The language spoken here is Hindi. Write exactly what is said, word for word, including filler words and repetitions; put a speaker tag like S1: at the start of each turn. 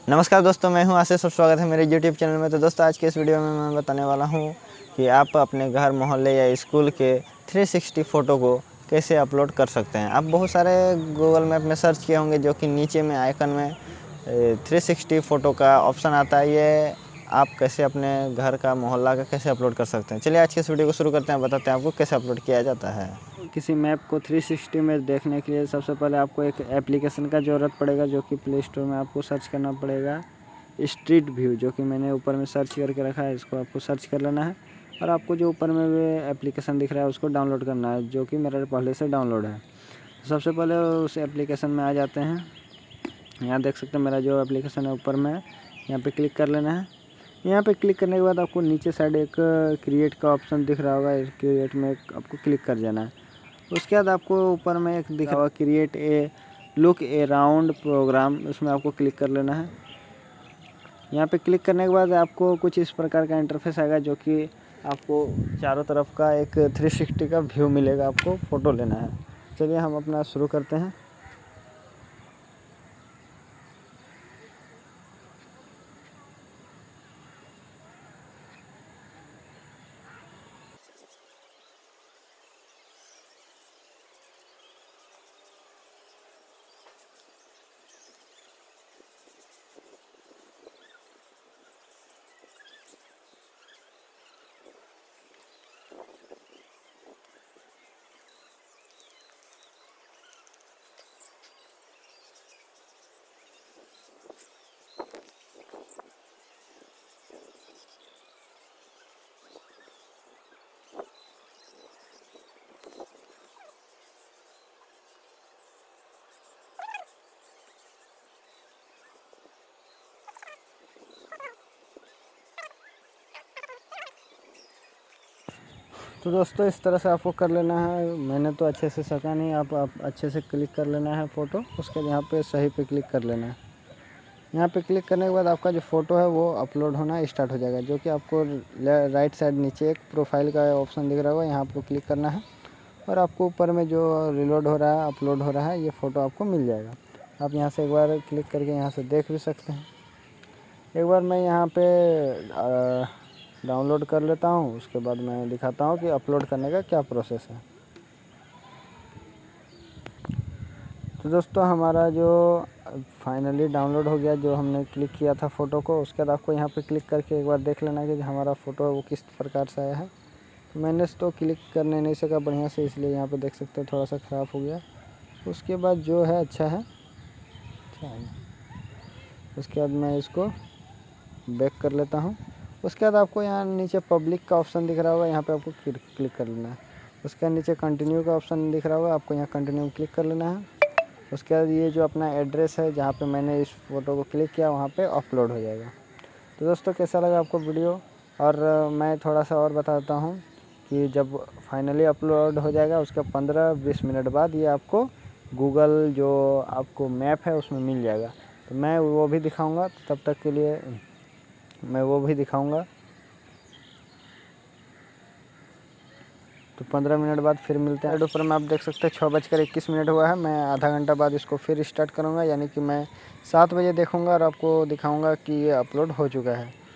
S1: नमस्कार दोस्तों, मैं हूं आशीष और स्वागत है मेरे यूट्यूब चैनल में। तो दोस्तों, आज के इस वीडियो में मैं बताने वाला हूं कि आप अपने घर, मोहल्ले या स्कूल के तीन सौ साठ फ़ोटो को कैसे अपलोड कर सकते हैं। आप बहुत सारे गूगल मैप में सर्च किए होंगे, जो कि नीचे में आइकन में तीन सौ साठ फ़ोटो का ऑप्शन आता है। ये आप कैसे अपने घर का, मोहल्ला का कैसे अपलोड कर सकते हैं। चलिए आज के इस वीडियो को शुरू करते हैं, बताते हैं आपको कैसे अपलोड किया जाता है।
S2: किसी मैप को तीन सौ साठ में देखने के लिए सबसे पहले आपको एक एप्लीकेशन का ज़रूरत पड़ेगा, जो कि प्ले स्टोर में आपको सर्च करना पड़ेगा स्ट्रीट व्यू, जो कि मैंने ऊपर में सर्च करके रखा है। इसको आपको सर्च कर लेना है और आपको जो ऊपर में भी एप्लीकेशन दिख रहा है उसको डाउनलोड करना है, जो कि मेरा पहले से डाउनलोड है। तो सबसे पहले उस एप्लीकेशन में आ जाते हैं। यहाँ देख सकते हैं मेरा जो एप्लीकेशन है ऊपर में, यहाँ पे क्लिक कर लेना है। यहाँ पे क्लिक करने के बाद आपको नीचे साइड एक क्रिएट का ऑप्शन दिख रहा होगा, इस क्रिएट में आपको क्लिक कर जाना है। उसके बाद आपको ऊपर में एक दिखा हुआ create a look around program, उसमें आपको क्लिक कर लेना है। यहाँ पे क्लिक करने के बाद आपको कुछ इस प्रकार का इंटरफेस आएगा, जो कि आपको चारों तरफ का एक तीन सौ साठ का व्यू मिलेगा। आपको फ़ोटो लेना है। चलिए हम अपना शुरू करते हैं। तो दोस्तों, इस तरह से आपको कर लेना है। मैंने तो अच्छे से सका नहीं, आप, आप अच्छे से क्लिक कर लेना है फ़ोटो। उसके बाद यहाँ पे सही पे क्लिक कर लेना है। यहाँ पे क्लिक करने के बाद आपका जो फ़ोटो है वो अपलोड होना स्टार्ट हो जाएगा, जो कि आपको राइट साइड नीचे एक प्रोफाइल का ऑप्शन दिख रहा होगा, यहाँ आपको क्लिक करना है और आपको ऊपर में जो रिलोड हो रहा है, अपलोड हो रहा है, ये फ़ोटो आपको मिल जाएगा। आप यहाँ से एक बार क्लिक करके यहाँ से देख भी सकते हैं। एक बार मैं यहाँ पे डाउनलोड कर लेता हूँ, उसके बाद मैं दिखाता हूँ कि अपलोड करने का क्या प्रोसेस है। तो दोस्तों, हमारा जो फाइनली डाउनलोड हो गया, जो हमने क्लिक किया था फ़ोटो को, उसके बाद आपको यहाँ पे क्लिक करके एक बार देख लेना कि हमारा फ़ोटो है वो किस प्रकार से आया है। तो मैंने तो क्लिक करने नहीं सका बढ़िया से, इसलिए यहाँ पे देख सकते हैं थोड़ा सा ख़राब हो गया। उसके बाद जो है अच्छा है, अच्छा है। उसके बाद मैं इसको बैक कर लेता हूँ। उसके बाद आपको यहाँ नीचे पब्लिक का ऑप्शन दिख रहा होगा, यहाँ पे आपको क्लिक कर लेना है। उसके नीचे कंटिन्यू का ऑप्शन दिख रहा होगा, आपको यहाँ कंटिन्यू क्लिक कर लेना है। उसके बाद ये जो अपना एड्रेस है जहाँ पे मैंने इस फ़ोटो को क्लिक किया, वहाँ पे अपलोड हो जाएगा। तो दोस्तों, कैसा लगा आपको वीडियो। और मैं थोड़ा सा और बताता हूँ कि जब फाइनली अपलोड हो जाएगा, उसके पंद्रह बीस मिनट बाद ये आपको गूगल जो आपको मैप है उसमें मिल जाएगा। तो मैं वो भी दिखाऊँगा, तब तक के लिए मैं वो भी दिखाऊंगा। तो पंद्रह मिनट बाद फिर मिलते हैं। ऊपर में आप देख सकते हैं छः बजकर इक्कीस मिनट हुआ है। मैं आधा घंटा बाद इसको फिर स्टार्ट करूंगा, यानी कि मैं सात बजे देखूंगा और आपको दिखाऊंगा कि ये अपलोड हो चुका है।